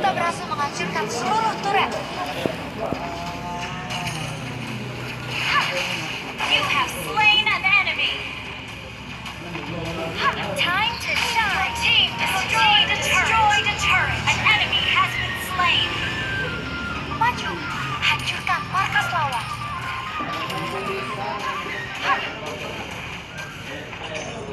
sudah berhasil menghancurkan seluruh turret. You have slain an enemy. Time to shine. Team destroyed a turret. An enemy has been slain. Maju, hancurkan markas lawan.